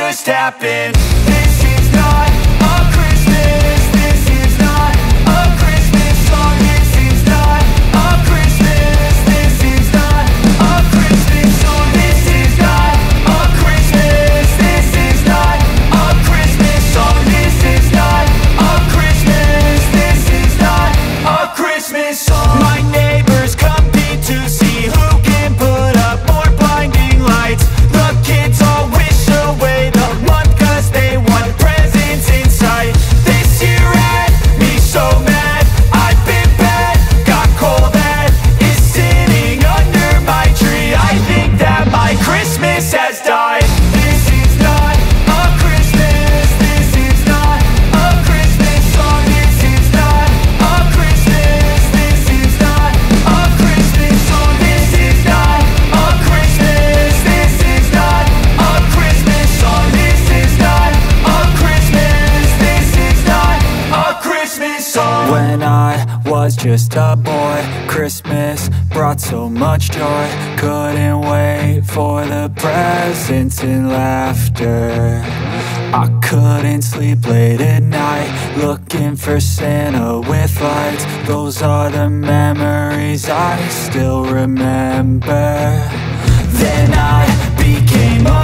just happened. This is not a Christmas. This is not a Christmas song. This is not a Christmas. This is not a Christmas song. This is not a Christmas. This is not a Christmas song. This is not a Christmas. This is not a Christmas song. My neighbors compete to see who can put up more blinding lights. The kids all wish away the month 'cause they want presents in sight. This year had me so mad, I've been bad, got coal that is sitting under my tree. I think that my Christmas has died. This is not a Christmas. This is not a Christmas song. This is not a Christmas. This is not a Christmas song. This is not a Christmas. This is not a Christmas song. This is not a Christmas. This is not a Christmas song. When I was just a boy, Christmas brought so much joy. Couldn't wait for the presents and laughter. I couldn't sleep late at night, looking for Santa with lights. Those are the memories I still remember. Then I became